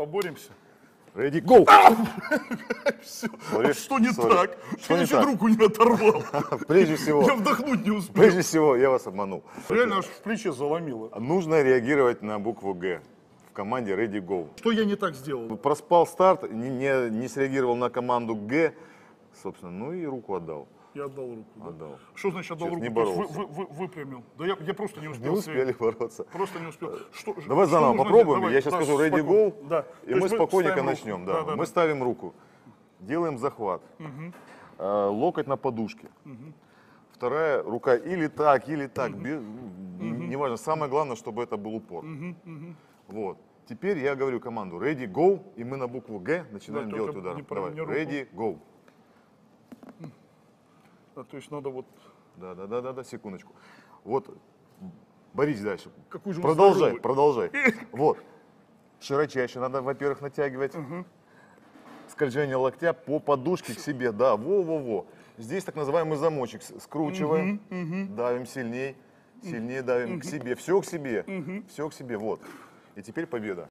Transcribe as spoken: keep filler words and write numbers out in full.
Поборемся. Ready, go! Все. Sorry, Что не sorry. так? Что Я не чуть так? руку не оторвал. Прежде всего, Я вдохнуть не успел. прежде всего, я вас обманул. Реально аж в плече заломило. Нужно реагировать на букву Г в команде Ready, go. Что я не так сделал? Проспал старт, не, не, не среагировал на команду Г, собственно, ну и руку отдал. Я отдал руку. Да? Отдал. Что значит отдал Честно, руку? не То есть боролся. вы, вы, вы, выпрямил. Да я, я просто не Не успел. успели бороться. Просто не успел. Что, Давай что заново нужно попробуем. сделать? Давай, Я сейчас да, скажу Ready, спокойно. go, Да. и То мы есть спокойненько ставим руку. начнем. Да. Да, да, Мы да. ставим руку, делаем захват, угу. э, локоть на подушке. Угу. Вторая рука или так, или так, угу. без, угу. неважно. Самое главное, чтобы это был упор. Угу. Угу. Вот. Теперь я говорю команду Ready, go, и мы на букву Г начинаем Да, делать удар. не Давай. руку. Ready, go. А, то есть надо вот... Да, да, да, да, да, секундочку. Вот, борись дальше. Какой же он Продолжай, здоровый. продолжай. Вот. Широчайше надо, во-первых, натягивать. Угу. Скольжение локтя по подушке к себе. Да, во-во-во. Здесь так называемый замочек. Скручиваем, угу, угу. давим сильней, сильнее давим угу. к себе. Все к себе, угу. все к себе. Вот. И теперь победа.